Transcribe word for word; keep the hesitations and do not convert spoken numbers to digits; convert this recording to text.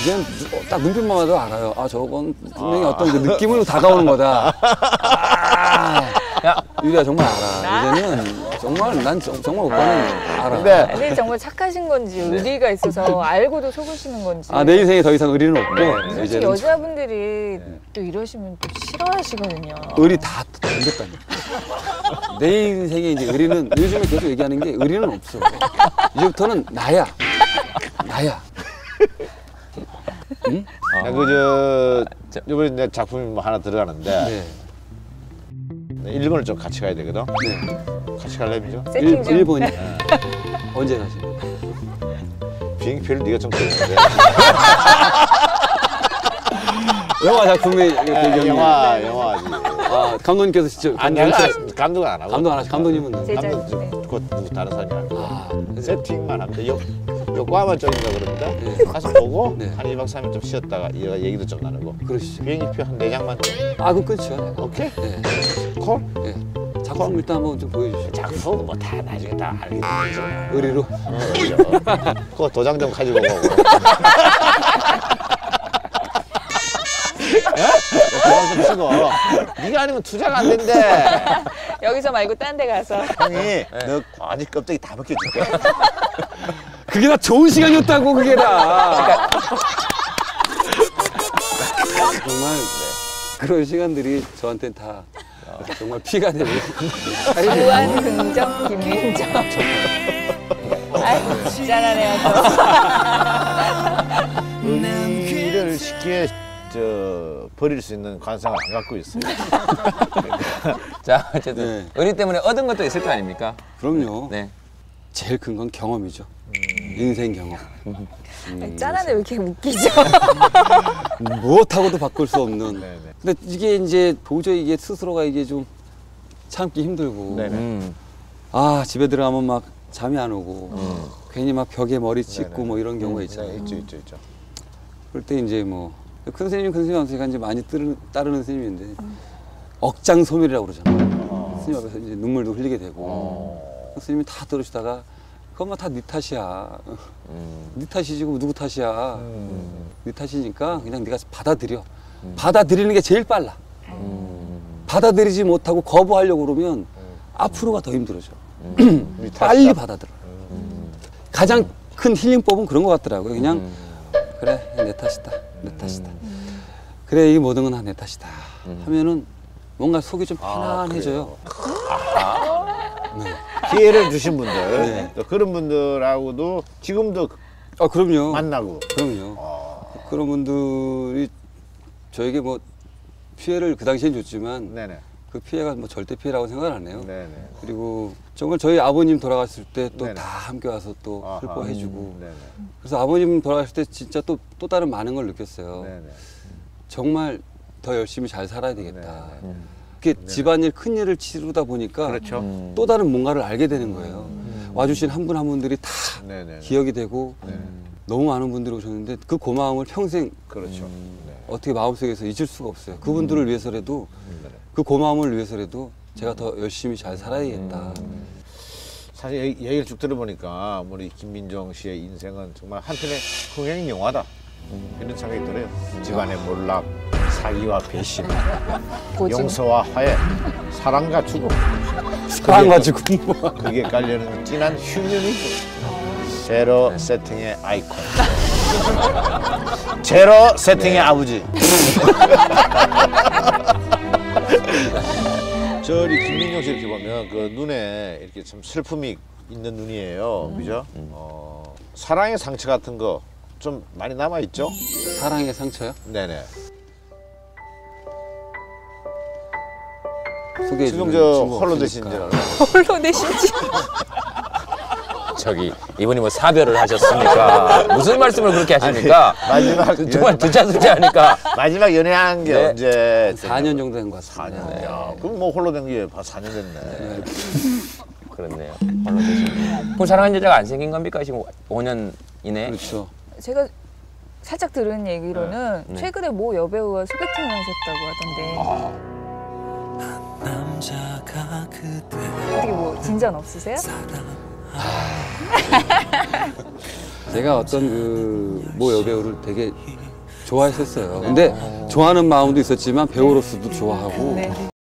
그냥 딱 눈빛만 봐도 알아요. 아 저건 분명히 아. 어떤 그 느낌으로 다가오는 거다. 아, 야 유리야 정말 알아. 이제는 정말 난 저, 정말 오빠는 알아. 네. 근데 정말 착하신 건지 네. 의리가 있어서 알고도 속으시는 건지. 아 내 인생에 더 이상 의리는 없고. 네. 솔직히 여자분들이 네. 또 이러시면 또 싫어하시거든요. 의리 다 던졌다니까. 내 인생에 이제 의리는 요즘에 계속 얘기하는 게 의리는 없어. 이제부터는 나야. 나야. 응? 아, 그, 저, 이번에 내 작품이 뭐 하나 들어가는데, 네. 일본을 좀 같이 가야 되거든? 네. 같이 갈래미죠? 세팅 좀. 일본이? 네. 언제 가시나요? 비행기표를 네가 좀 끊는데. 영화 작품이 네, 영화, 영화지. 아, 감독님께서 직접. 아, 내가 감독은 안 하고. 감독 안 하시고, 감독님은? 제작, 감독, 네. 곧 누구 다른 사람이 하고. 아, 세팅만 하면 돼. 요과만 쪽인가 그런다. 네. 가서 보고 네. 한 이 박 삼 일 좀 쉬었다가 얘기도 좀 나누고. 그러시죠. 비행기표 한 네 장만 좀. 아, 그럼 끝이요. 오케이? 네. 콜? 네. 작품 콜? 일단 한번 좀 보여주시죠. 작품 뭐 다 나중에 다 알게 되죠. 의리로? 어, 의리로. 그거 도장 좀 가지고 오고. 도장 좀 쓰고. 네가 아니면 투자가 안 된대. 여기서 말고 딴 데 가서. 형이 네. 너 아직 껍데기 다 벗겨줄게. 그게 다 좋은 시간이었다고 그게 다. 정말 네. 그런 시간들이 저한테는 다 정말 피가 되고. 무한 긍정 김민정. 아이 짠하네요 또. 의리를 쉽게 저 버릴 수 있는 관상을 안 갖고 있어요. 자 어쨌든 네. 의리 때문에 얻은 것도 있을 거 아닙니까? 그럼요. 네. 제일 큰 건 경험이죠. 음. 인생 경험. 음, 아니, 짠하네 왜 이렇게 웃기죠? 무엇하고도 바꿀 수 없는. 네네. 근데 이게 이제 도저히 이게 스스로가 이게 좀 참기 힘들고. 음. 아 집에 들어가면 막 잠이 안 오고 음. 괜히 막 벽에 머리 찍고 네네. 뭐 이런 경우가 음, 있잖아요. 네, 있죠, 있죠, 있죠. 그럴 때 이제 뭐 큰 스님, 큰 스님 제가 이제 많이 따르는, 따르는 스님인데 음. 억장 소멸이라고 그러잖아요. 어. 스님 앞에서 이제 눈물도 흘리게 되고 어. 스님이 다 들으시다가 그것만 다 네 탓이야. 음. 네 탓이지 누구 탓이야. 음. 네 탓이니까 그냥 네가 받아들여. 음. 받아들이는 게 제일 빨라. 음. 받아들이지 못하고 거부하려고 그러면 음. 앞으로가 더 힘들어져. 음. 빨리 받아들여. 음. 가장 큰 힐링법은 그런 것 같더라고요. 그냥 음. 그래 내 탓이다. 내 탓이다. 음. 그래 이 모든 건 다 내 탓이다. 음. 하면은 뭔가 속이 좀 편안해져요. 아, 네. 기회를 주신 분들, 네. 또 그런 분들하고도 지금도 아, 그럼요. 만나고. 그럼요. 아. 그런 분들이 저에게 뭐 피해를 그 당시엔 줬지만 네네. 그 피해가 뭐 절대 피해라고 생각을 안 해요. 네네. 그리고 정말 저희 아버님 돌아갔을 때 또 다 함께 와서 또 아하. 슬퍼해주고 네네. 그래서 아버님 돌아갔을 때 진짜 또, 또 다른 많은 걸 느꼈어요. 네네. 정말 더 열심히 잘 살아야 되겠다. 네네. 그게 집안일 큰 일을 치르다 보니까 그렇죠. 음. 또 다른 뭔가를 알게 되는 거예요. 음. 와주신 한 분 한 분들이 다 네네. 기억이 되고 네네. 너무 많은 분들이 오셨는데 그 고마움을 평생 그렇죠. 음, 네. 어떻게 마음속에서 잊을 수가 없어요. 그분들을 음. 위해서라도 네. 그 고마움을 위해서라도 제가 더 열심히 잘 살아야겠다. 음. 사실 얘기를 쭉 들어보니까 우리 김민정 씨의 인생은 정말 한편의 흥행 영화다. 음. 이런 생각이 들어요. 집안의 몰락, 사기와 배신, 용서와 화해, 사랑과 죽음. 사랑과 죽음. 그게 깔려는 진한 휴면이고. 제로 세팅의 아이콘. 제로 세팅의 네. 아버지. 저리 김민정 씨 이렇게 보면 그 눈에 이렇게 참 슬픔이 있는 눈이에요. 음. 그죠? 음. 어, 사랑의 상처 같은 거 좀 많이 남아 있죠? 사랑의 상처요? 네네. 소개해 지금 저 홀로 되신 줄 알아요? 홀로 되신지. 저기 이분이 뭐 사별을 하셨습니까? 무슨 말씀을 그렇게 하십니까? 아니, 마지막 정말 두자두자 하니까 마지막 연애한 게 네. 언제? 사 년 정도 된 것 같습니다. 사 년. 야, 그럼 뭐 홀로 된 게 사 년 됐네. 네. 그렇네요. 홀로 되신. 그럼 사랑하는 여자가 안 생긴 겁니까? 지금 오 년 이내? 그렇죠. 제가 살짝 들은 얘기로는 네. 최근에 모 여배우와 소개팅을 하셨다고 하던데. 어떻게 뭐 진전 없으세요? 제가 어떤 그 모 여배우를 되게 좋아했었어요. 근데 좋아하는 마음도 있었지만 배우로서도 좋아하고 네.